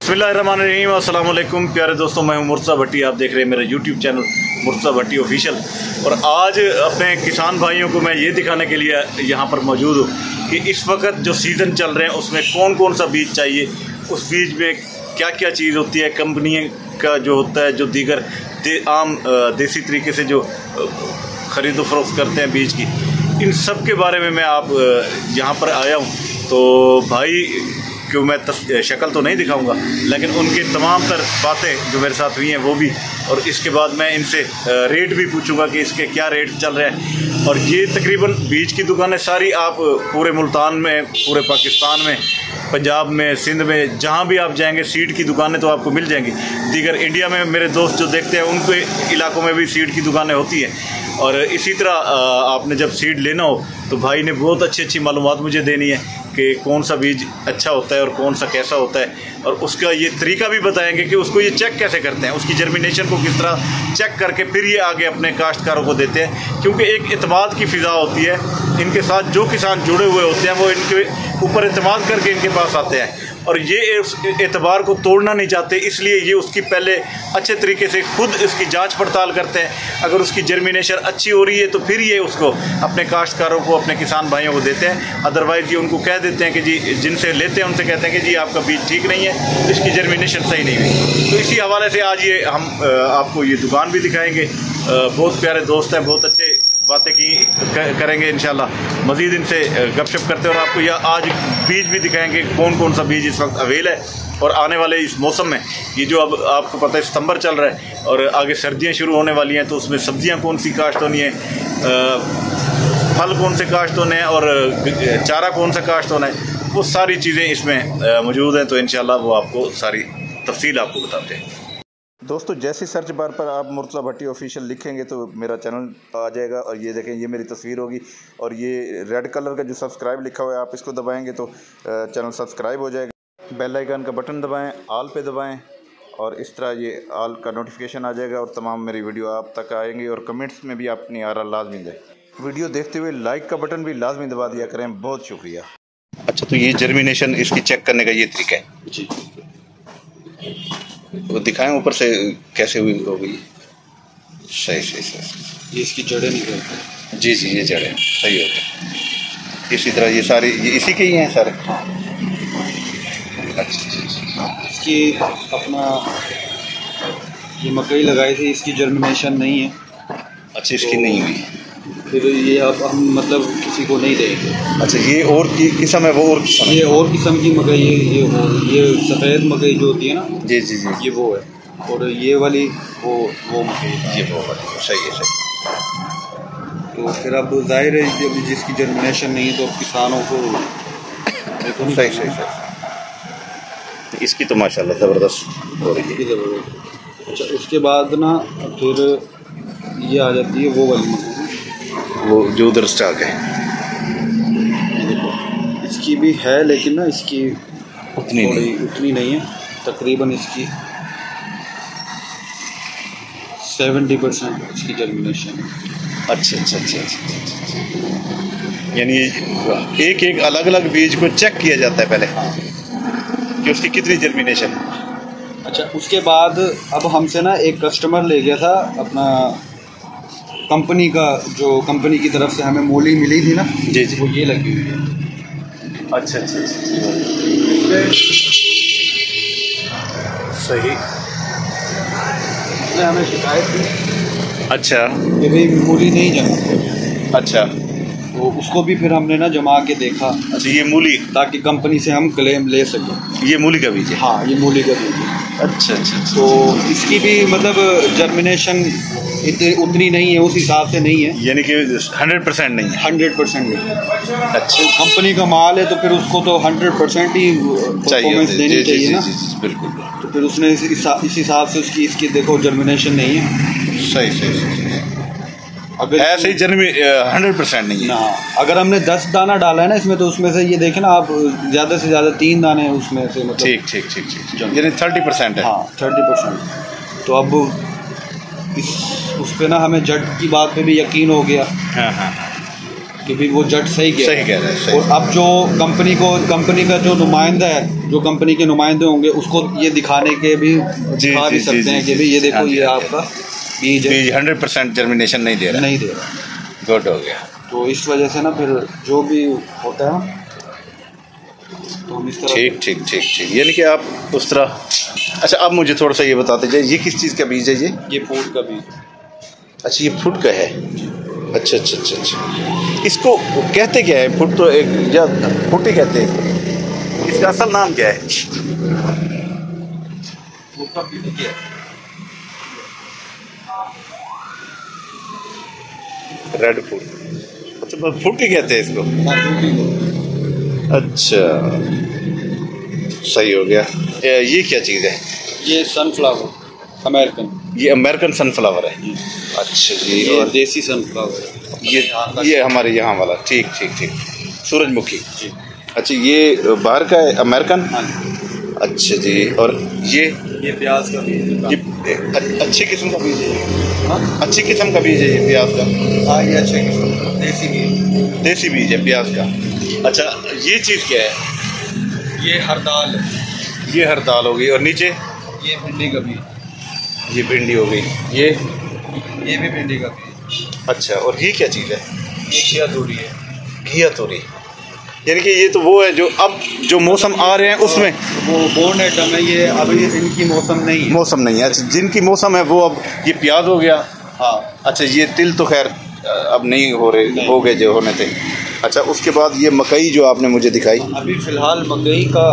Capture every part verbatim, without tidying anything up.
बिस्मिल्लाहिर्रहमानिर्रहीम, अस्सलाम वालेकुम प्यारे दोस्तों, मैं हूं मुर्तज़ा भट्टी। आप देख रहे हैं मेरा YouTube channel Murtaza Bhatti official. और आज अपने किसान भाइयों को मैं ये दिखाने के लिए यहाँ पर मौजूद हूँ कि इस वक्त जो सीज़न चल रहे हैं उसमें कौन कौन सा बीज चाहिए, उस बीज में क्या क्या चीज़ होती है, कंपनी का जो होता है, जो दीगर दे, आम देसी तरीके से जो ख़रीदो फरोख्त करते हैं बीज की, इन सब के बारे में मैं आप यहाँ पर आया हूँ। तो भाई क्यों मैं शक्ल तो नहीं दिखाऊंगा, लेकिन उनकी तमाम तर बातें जो मेरे साथ हुई हैं वो भी, और इसके बाद मैं इनसे रेट भी पूछूंगा कि इसके क्या रेट चल रहे हैं। और ये तकरीबन बीज की दुकानें सारी आप पूरे मुल्तान में, पूरे पाकिस्तान में, पंजाब में, सिंध में, जहाँ भी आप जाएंगे सीड की दुकानें तो आपको मिल जाएंगी। दीगर इंडिया में मेरे दोस्त जो देखते हैं उनके इलाकों में भी सीड की दुकानें होती हैं। और इसी तरह आपने जब सीड लेना हो तो भाई ने बहुत अच्छी अच्छी मालूमात मुझे देनी है कि कौन सा बीज अच्छा होता है और कौन सा कैसा होता है, और उसका ये तरीका भी बताएंगे कि उसको ये चेक कैसे करते हैं, उसकी जर्मिनेशन को किस तरह चेक करके फिर ये आगे अपने काश्तकारों को देते हैं। क्योंकि एक एतमाद की फ़िज़ा होती है, इनके साथ जो किसान जुड़े हुए होते हैं वो इनके ऊपर एतमाद करके इनके पास आते हैं, और ये उस एतबार को तोड़ना नहीं चाहते, इसलिए ये उसकी पहले अच्छे तरीके से खुद इसकी जांच पड़ताल करते हैं। अगर उसकी जर्मिनेशन अच्छी हो रही है तो फिर ये उसको अपने काश्तकारों को, अपने किसान भाइयों को देते हैं। अदरवाइज़ ये उनको कह देते हैं कि जी, जिनसे लेते हैं उनसे कहते हैं कि जी आपका बीज ठीक नहीं है, इसकी जर्मिनेशन सही नहीं हुई। तो इसी हवाले से आज ये हम आपको ये दुकान भी दिखाएँगे। बहुत प्यारे दोस्त हैं, बहुत अच्छे बातें की करेंगे इंशाल्लाह। मज़ीद इनसे गपशप करते हैं और आपको यह आज बीज भी दिखाएंगे कौन कौन सा बीज इस वक्त अवेल है। और आने वाले इस मौसम में, ये जो अब आपको पता है सितंबर चल रहा है और आगे सर्दियां शुरू होने वाली हैं, तो उसमें सब्जियां कौन सी काश्त होनी है, फल कौन से काश्त होने हैं और चारा कौन सा काश्त होना है, वो सारी चीज़ें इसमें मौजूद हैं। तो इंशाल्लाह वो आपको सारी तफसील आपको बताते हैं। दोस्तों, जैसे सर्च बार पर आप मुर्तज़ा भट्टी ऑफिशियल लिखेंगे तो मेरा चैनल आ जाएगा, और ये देखें, ये मेरी तस्वीर होगी, और ये रेड कलर का जो सब्सक्राइब लिखा हुआ है आप इसको दबाएंगे तो चैनल सब्सक्राइब हो जाएगा। बेल आइकन का बटन दबाएं, आल पे दबाएं, और इस तरह ये आल का नोटिफिकेशन आ जाएगा और तमाम मेरी वीडियो आप तक आएंगी। और कमेंट्स में भी अपनी आरा लाजमी दें। वीडियो देखते हुए लाइक का बटन भी लाजमी दबा दिया करें। बहुत शुक्रिया। अच्छा, तो ये जर्मिनेशन इसकी चेक करने का ये तरीका है जी, वो दिखाएं ऊपर से कैसे हुई होगी। सही सही सही, ये इसकी जड़ें निकलती। जी जी, ये जड़ें सही हो गई। इसी तरह ये सारे ये इसी के ही हैं सारे। अच्छा अच्छा, इसकी अपना ये मकई लगाई थी, इसकी जर्मिनेशन नहीं है। अच्छा, इसकी तो नहीं हुई, फिर ये अब हम मतलब किसी को नहीं देंगे। अच्छा, ये और की किस्म है, वो और किस्म, ये और किस्म की मकई, ये ये ये सफ़ेद मकई जो होती है ना, जी जी जी, ये वो है। और ये वाली वो वो मकई, ये वो वाली। सही है सही। तो फिर अब जाहिर है जब जिसकी जर्मिनेशन नहीं है तो अब किसानों को सही सही सही। इसकी तो माशाल्लाह ज़बरदस्त हो रही है। अच्छा, उसके बाद ना फिर ये आ जाती है वो वाली, वो जो उधर स्टॉक है, इसकी भी है लेकिन ना इसकी उतनी नहीं उतनी नहीं है। तकरीबन इसकी सेवेंटी परसेंट इसकी जर्मिनेशन है। अच्छा अच्छा अच्छा अच्छा, यानी एक एक अलग अलग बीज को चेक किया जाता है पहले कि उसकी कितनी जर्मिनेशन है। अच्छा, उसके बाद अब हमसे ना एक कस्टमर ले गया था अपना कंपनी का, जो कंपनी की तरफ से हमें मूली मिली थी ना, जी जी, वो ये लगी हुई है। अच्छा अच्छा सही। उसने हमें शिकायत की अच्छा कि भाई मूली नहीं जमा। अच्छा, तो उसको भी फिर हमने ना जमा के देखा। अच्छा, ये मूली, ताकि कंपनी से हम क्लेम ले सकें। ये मूली का बीज है? हाँ, ये मूली का बीज है। अच्छा अच्छा, तो इसकी भी मतलब जर्मिनेशन इतनी उतनी नहीं है, उस हिसाब से नहीं है, यानी कि हंड्रेड परसेंट नहीं है। हंड्रेड परसेंट नहीं है। अच्छा, कंपनी का माल है तो फिर उसको तो हंड्रेड परसेंट ही परफॉर्मेंस देनी चाहिए ना। बिल्कुल। तो फिर उसने इस हिसाब से उसकी इसकी देखो जर्मिनेशन नहीं है। सही सही सही। अगर ऐसे ही जर्मी हंड्रेड परसेंट नहीं है ना, अगर हमने दस दाना डाला है ना इसमें, तो उसमें से ये देखें ना आप, ज़्यादा से ज़्यादा तीन दाने उसमें से मतलब। ठीक ठीक ठीक ठीक, यानी थर्टी परसेंट है। हाँ, थर्टी परसेंट। तो अब इस उस पर ना हमें जट की बात पे भी यकीन हो गया। हाँ हाँ, कि भी वो जट सही कह सही कह रहा है, सही। और अब जो कंपनी को कंपनी का जो नुमाइंदा है, जो कंपनी के नुमाइंदे होंगे, उसको ये दिखाने के भी दिखा भी सकते हैं कि भाई ये देखो ये आपका बीज बीज हंड्रेड परसेंट जर्मिनेशन नहीं दे रहा, नहीं दे रहा। गुड हो गया। तो इस वजह से ना फिर जो भी होता है तो हम इस तरह ठीक ठीक ठीक ठीक यानी कि आप उस तरह। अच्छा, अब मुझे थोड़ा सा ये बताते जाए, ये किस चीज़ का बीज है? ये ये फूड का बीज। अच्छा, ये फुट का है। अच्छा अच्छा अच्छा अच्छा इसको कहते क्या है? फुट तो एक या फुट ही कहते हैं, इसका असल नाम क्या है? फूड का बीज क्या है? Red foot. अच्छा, बस फुट ही कहते हैं इसको। हाँ, फूड ही को। अच्छा, सही हो गया। ये ये क्या चीज़ है? ये सनफ्लावर अमेरिकन, ये अमेरिकन सनफ्लावर है। अच्छा जी। ये और देसी सनफ्लावर है। ये ये हमारे यहाँ वाला। ठीक ठीक ठीक सूरजमुखी। जी। अच्छा, ये बाहर का है अमेरिकन। हाँ। अच्छा जी। और ये ये प्याज का बीज है। ये अ- अच्छी किस्म का बीज है। हाँ अच्छी किस्म का बीज है ये प्याज का। हाँ, ये अच्छे किस्म का देसी बीज। देसी बीज है प्याज का। अच्छा, ये चीज़ क्या है? ये हरदाल है। ये हर दाल हो गई। और नीचे ये भिंडी का बीज। ये भिंडी हो गई। ये ये भी भिंडी का बीज। अच्छा, और ये क्या चीज़ है? ये खिया तोरी है। घिया तोरी। यानी कि ये तो वो है जो अब जो मौसम आ रहे हैं उसमें वो बोर्न आइटम है ये। अभी इनकी मौसम नहीं है। मौसम नहीं है। अच्छा, जिनकी मौसम है वो अब ये प्याज हो गया। हाँ। अच्छा, ये तिल तो खैर अब नहीं हो रहे, नहीं। हो गए जो होने थे। अच्छा, उसके बाद ये मकई जो आपने मुझे दिखाई। अभी फिलहाल मकई का।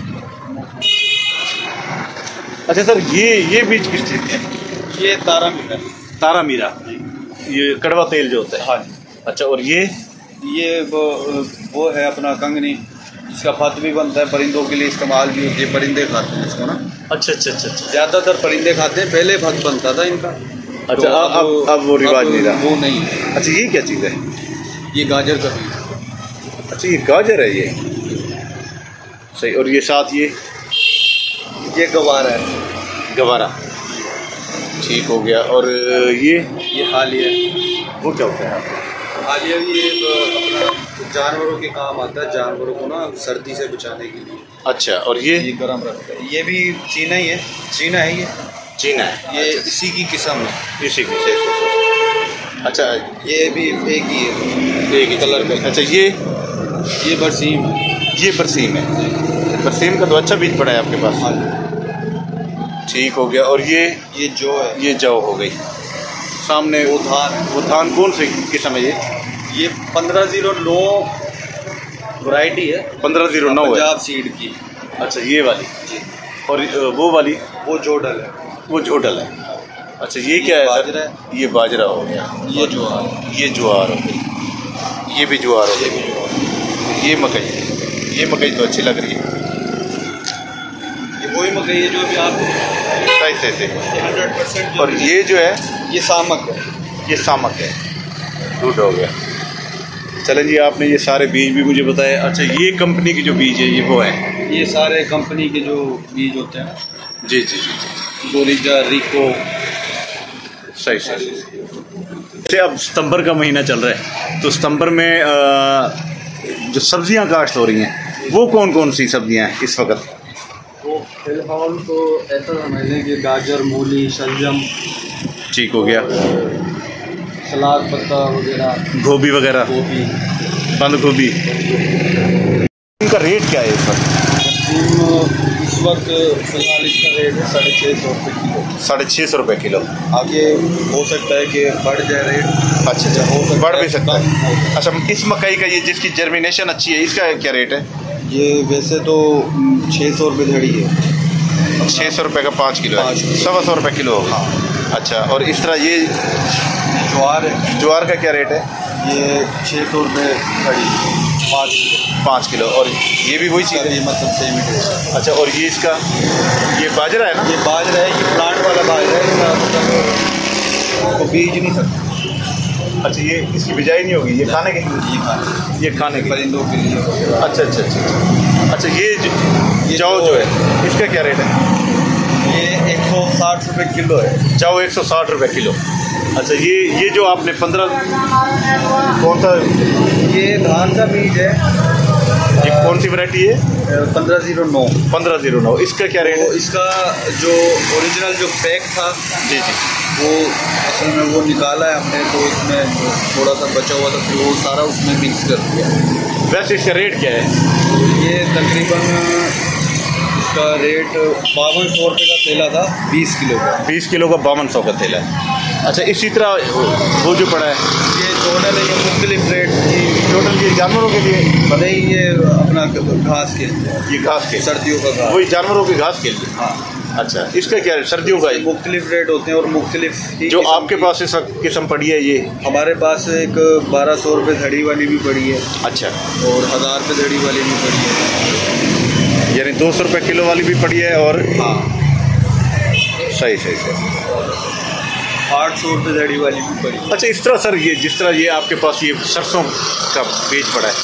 अच्छा सर, ये ये बीज किस चीज़ के हैं? ये तारा मीरा। तारा मीरा, ये कड़वा तेल जो होता है। हाँ जी। अच्छा, और ये ये वो वो है अपना कंगनी, इसका फत भी बनता है, परिंदों के लिए इस्तेमाल भी होती है। परिंदे खाते हैं इसको ना। अच्छा अच्छा अच्छा अच्छा ज़्यादातर परिंदे खाते हैं। पहले फत बनता था इनका। अच्छा, तो अब अब अब वो रिवाज नहीं रहा। वो नहीं है। अच्छा, ये क्या चीज़ है? ये गाजर का बीज। अच्छा, ये गाजर है ये। सही। और ये साथ ये ये गवार है। गवारा। ठीक हो गया। और ये ये हालिया। वो क्या होता है? हालिया भी ये अपना जानवरों के काम आता है, जानवरों को ना सर्दी से बचाने के लिए। अच्छा, और ये ये गर्म रखता है। ये भी चीना ही है। चीना है ये। चीना है। ये इसी की किस्म है। इसी की से। अच्छा, ये भी एक ही है। एक ही कलर का। अच्छा, ये ये बरसीम है। ये बरसीम है। बरसीम का तो अच्छा बीज पड़ा है आपके पास। हाँ। ठीक हो गया। और ये ये जो है ये जौ हो गई सामने। वो धान है। वो धान कौन सी किस्म है ये? ये पंद्रह जीरो नौ वैरायटी है। पंद्रह जीरो नौ है। पंजाब सीड की। अच्छा, ये वाली। जी। और वो वाली वो जोडल है। वो जोडल है। अच्छा, ये क्या ये है? बाजरा सर, ये बाजरा हो गया। ये ज्वार। ये ज्वार हो गई। ये भी ज्वार हो ये गई। भी ज्वार। ये मकई। ये मकई तो अच्छी लग रही है। ये वही मकई है जो भी आप सही से से। Hundred percent. और ये जो है ये सामक है। ये सामक है। गुड हो गया। चलें जी, आपने ये सारे बीज भी मुझे बताए। अच्छा, ये कंपनी की जो बीज है ये वो है? ये सारे कंपनी के जो बीज होते हैं, जी जी जी जी। गोरिजा, रिको। सही सही। जैसे अब सितंबर का महीना चल रहा है, तो सितंबर में आ, जो सब्जियां काश्त हो रही हैं वो कौन कौन सी सब्जियां हैं इस वक्त? वो फिलहाल तो ऐसा समझ कि गाजर, मूली, शलजम। ठीक हो गया। सलाद पत्ता वगैरह, गोभी वगैरह, गोभी, बंद गोभी। इनका रेट क्या है इस वक्त? इस वक्त फिलहाल इसका रेट है साढ़े छः सौ रुपये किलो। साढ़े छः सौ रुपये किलो। आगे हो सकता है कि बढ़ जाए रेट। अच्छा अच्छा, हो सकता बढ़ है भी सकता कम है। हो। अच्छा, इस मकई का ये जिसकी जर्मिनेशन अच्छी है इसका क्या रेट है? ये वैसे तो छः सौ रुपये धड़ी है। छः सौ रुपये का पाँच किलो है। पाँच किलो। सवा सौ रुपये किलो होगा। अच्छा, और इस तरह ये ज्वार है। ज्वार का क्या रेट है? ये छः सौ रुपये धड़ी, पाँच किलो। पाँच किलो। और ये भी वही चीज़ इसका है? भी मतलब सेम ही रेट है। अच्छा, और ये इसका ये बाजरा है ना? ये बाजरा है। ये प्लांट वाला बाजरा है। इसका मतलब को बीज नहीं सकते। अच्छा, ये इसकी बिजाई नहीं होगी, ये खाने के ये खाने ये खाने के परिंदों के लिए। अच्छा अच्छा अच्छा अच्छा। अच्छा, ये ये जौ जो जो है इसका क्या रेट है? ये एक सौ साठ रुपये किलो है। जौ एक सौ साठ रुपये किलो। अच्छा, ये ये जो आपने पंद्रह कौन सा, ये धान का बीज है, ये कौन सी वैरायटी है? पंद्रह जीरो नौ। पंद्रह जीरो नौ, इसका क्या रेट है? तो इसका जो ओरिजिनल जो पैक था जी जी, वो असल में वो निकाला है हमने, तो इसमें थोड़ा सा बचा हुआ था, फिर वो सारा उसमें मिक्स कर दिया। वैसे इसका रेट क्या है? तो ये तकरीबन इसका रेट बावन सौ रुपये का थैला था, बीस किलो का। बीस किलो का बावन सौ का थैला है। अच्छा, इसी तरह वो जो पड़ा है ये टोटल है, ये मुख्तलिफ रेट की, टोटल ये जानवरों के लिए भले ही ये अपना घास के, ये घास के, सर्दियों का घास, वही जानवरों के घास के लिए। हाँ। अच्छा, इसका क्या है? सर्दियों का मुख्तलिफ रेट होते हैं और मुख्तलिफ जो आपके पास इस वक्त किस्म पड़ी है ये? हमारे पास एक बारह सौ रुपये धड़ी वाली भी पड़ी है। अच्छा, और हज़ार रुपये धड़ी वाली भी पड़ी है, यानी दो सौ रुपये किलो वाली भी पड़ी है। और हाँ, सही सही सही आठ सौ रुपये धड़ी वाली भी पड़ी है। अच्छा, इस तरह सर, ये जिस तरह ये आपके पास ये सरसों का बीज पड़ा है,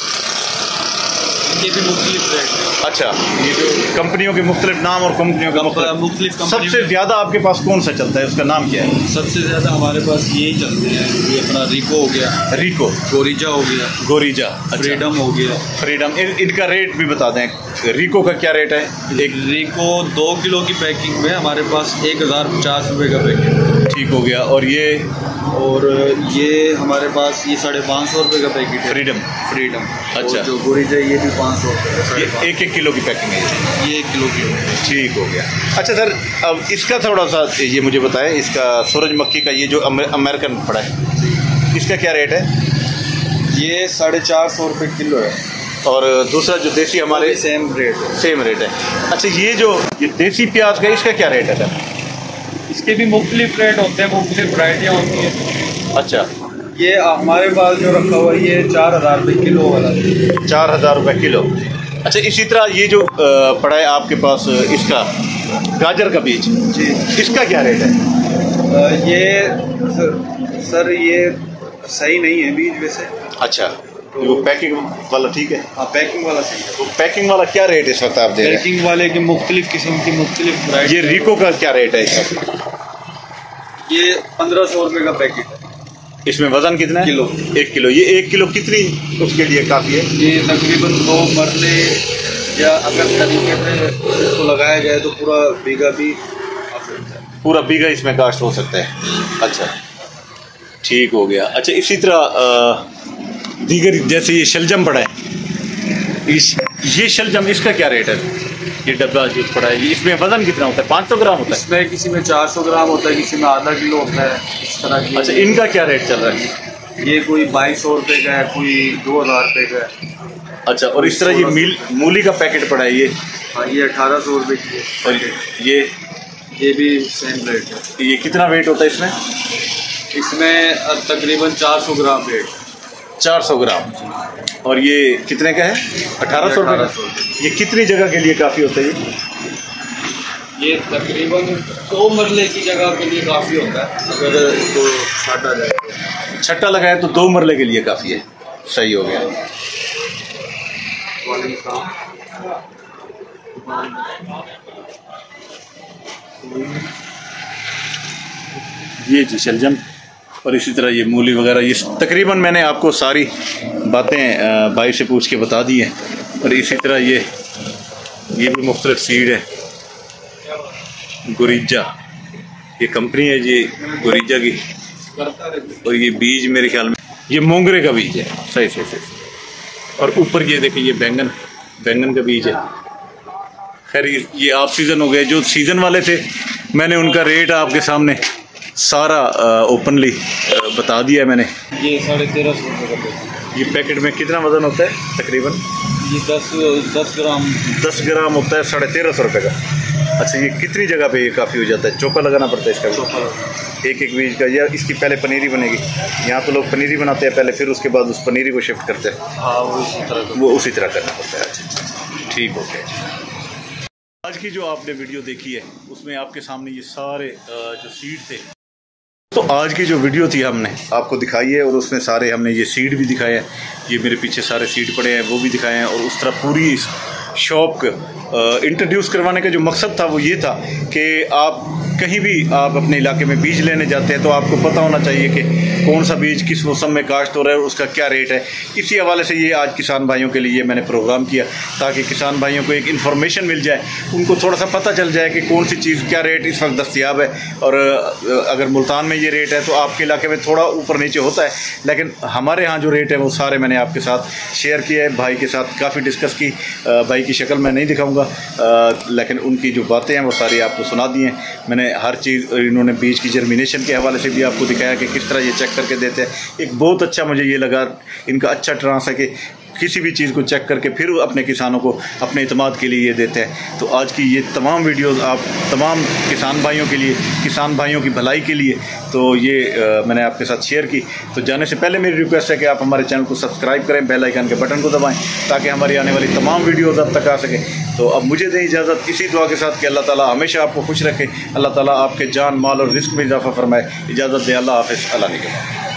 ये भी मुख्तलिफ रेट है। अच्छा, ये जो कंपनियों के मुख्तलिफ नाम और कंपनियों का मुख्तलिफ सबसे ज़्यादा आपके पास कौन सा चलता है, उसका नाम क्या है? सबसे ज़्यादा हमारे पास यही चलते हैं, ये अपना रिको हो गया, रिको, गोरिजा हो गया, गोरिजा, फ्रीडम हो गया, फ्रीडम। इन, इनका रेट भी बता दें, रिको का क्या रेट है? एक रिको दो किलो की पैकिंग में हमारे पास एक हज़ार पचास रुपये का पैकेट। ठीक हो गया। और ये और ये हमारे पास ये साढ़े पाँच सौ रुपये का पैकेट है, फ्रीडम। फ्रीडम। अच्छा, जो गोरिजा ये भी पाँच सौ रुपये, ये एक एक किलो की पैकिंग है, ये एक किलो की। ठीक हो गया। अच्छा सर, अब इसका थोड़ा सा ये मुझे बताएं, इसका सूरजमुखी का ये जो अमेरिकन पड़ा है, इसका क्या रेट है? ये साढ़े चार सौ रुपये किलो है। और दूसरा जो देसी हमारे सेम रेट है, सेम रेट है। अच्छा, ये जो ये देसी प्याज का, इसका क्या रेट है सर? इसके भी मुख्तलिफ रेट होते हैं, मुख्तलिफ वराइटियाँ होती हैं। अच्छा, ये हमारे पास जो रखा हुआ है ये चार हज़ार रुपये किलो वाला है, चार हज़ार रुपये किलो। अच्छा, इसी तरह ये जो पड़ा है आपके पास, इसका गाजर का बीज जी, इसका क्या रेट है? ये सर, सर ये सही नहीं है बीज वैसे। अच्छा, तो वो पैकिंग वाला ठीक है? हाँ, पैकिंग वाला सही है। तो पैकिंग वाला क्या रेट इस वक्त आप दे रहे हैं? पैकिंग वाले की मुख्तलिफ किस्म की मुख्तलिफ, ये रिको का क्या रेट है इस वक्त? ये पंद्रह सौ रुपये का पैकेट है। इसमें वजन कितना है? किलो, एक किलो। ये एक किलो कितनी उसके लिए काफ़ी है? ये तकरीबन दो मरले, या अगर तरीके से इसको लगाया जाए तो पूरा बीघा भी आ सकता है, पूरा बीघा इसमें कास्ट हो सकता है। अच्छा, ठीक हो गया। अच्छा, इसी तरह दीगर जैसे ये शलजम पड़ा है, इस ये शलजम इसका क्या रेट है? ये डब्बा जो पड़ा है, इसमें वजन कितना होता है? पाँच सौ ग्राम होता है? इसमें किसी में चार सौ ग्राम होता है, किसी में आधा किलो होता है, इस तरह की। अच्छा, इनका क्या रेट चल रहा है? ये कोई बाईस सौ रुपये का है, कोई दो हज़ार रुपये का है। अच्छा, और इस तरह ये मील मूली का पैकेट पड़ा है, ये हाँ, ये अठारह सौ रुपये की है। और ये ये भी सेम रेट है। ये कितना वेट होता है इसमें? इसमें तकरीबन चार सौ ग्राम वेट, चार सौ ग्राम। और ये कितने का है? अठारह सौ रुपये। ये कितनी जगह के लिए काफ़ी होता है ये? ये तकरीबन दो मरले की जगह के लिए काफ़ी होता है, अगर इसको छाटा जाए तो। छट्टा लगाए तो दो मरले के लिए काफ़ी है। सही हो गया। ये जी शलजम और इसी तरह ये मूली वगैरह, ये तकरीबन मैंने आपको सारी बातें भाई से पूछ के बता दी हैं। और इसी तरह ये ये भी मुख्तलिफ सीड है, गोरिजा, ये कंपनी है जी गोरिजा की। और ये बीज मेरे ख्याल में ये मोंगरे का बीज है। सही सही सही। और ऊपर ये देखिए, ये बैंगन बैंगन का बीज है। खैर ये ऑफ सीज़न हो गए, जो सीज़न वाले थे मैंने उनका रेट आपके सामने सारा ओपनली बता दिया है मैंने। ये साढ़े तेरह सौ रुपये का पैकेट। ये पैकेट में कितना वज़न होता है तकरीबन? ये दस दस ग्राम दस ग्राम होता है, साढ़े तेरह सौ रुपये का। अच्छा, ये कितनी जगह पे ये काफ़ी हो जाता है? चौका लगाना पड़ता है इसका? चौका एक एक बीज का, या इसकी पहले पनीरी बनेगी? यहाँ तो लोग पनीरी बनाते हैं पहले, फिर उसके बाद उस पनीरी को शिफ्ट करते हैं। हाँ, वो उसी तरह वो उसी तरह करना पड़ता है। अच्छा, ठीक हो गया। आज की जो आपने वीडियो देखी है उसमें आपके सामने ये सारे जो सीड थे, तो आज की जो वीडियो थी हमने आपको दिखाई है, और उसमें सारे हमने ये सीड भी दिखाए हैं। ये मेरे पीछे सारे सीड पड़े हैं, वो भी दिखाए हैं। और उस तरह पूरी इस शॉप को इंट्रोड्यूस करवाने का जो मकसद था वो ये था कि आप कहीं भी आप अपने इलाके में बीज लेने जाते हैं तो आपको पता होना चाहिए कि कौन सा बीज किस मौसम में काश्त हो रहा है और उसका क्या रेट है। इसी हवाले से ये आज किसान भाइयों के लिए मैंने प्रोग्राम किया ताकि किसान भाइयों को एक इन्फॉर्मेशन मिल जाए, उनको थोड़ा सा पता चल जाए कि कौन सी चीज़ क्या रेट इस वक्त दस्तियाब है। और अगर मुल्तान में ये रेट है तो आपके इलाके में थोड़ा ऊपर नीचे होता है, लेकिन हमारे यहाँ जो रेट है वो सारे मैंने आपके साथ शेयर किए है। भाई के साथ काफ़ी डिस्कस की, भाई की शक्ल मैं नहीं दिखाऊँगा लेकिन उनकी जो बातें हैं वो सारी आपको सुना दी हैं मैंने। हर चीज़ इन्होंने बीज की जर्मिनेशन के हवाले से भी आपको दिखाया कि किस तरह ये चेक करके देते हैं। एक बहुत अच्छा मुझे ये लगा, इनका अच्छा ट्रांस है कि किसी भी चीज़ को चेक करके फिर अपने किसानों को अपने इत्मीनान के लिए ये देते हैं। तो आज की ये तमाम वीडियोस आप तमाम किसान भाइयों के लिए, किसान भाइयों की भलाई के लिए तो ये आ, मैंने आपके साथ शेयर की। तो जाने से पहले मेरी रिक्वेस्ट है कि आप हमारे चैनल को सब्सक्राइब करें, बेल आइकन के बटन को दबाएं ताकि हमारी आने वाली तमाम वीडियोज़ आप तक आ सकें। तो अब मुझे दें इजाज़त इसी दुआ के साथ कि अल्लाह ताला हमेशा आपको खुश रखे, अल्लाह ताला आपके जान माल और रिस्क में इजाफा फरमाए। इजाज़त दे, अल्लाह हाफ़िज़, अल्लाह निगहबान।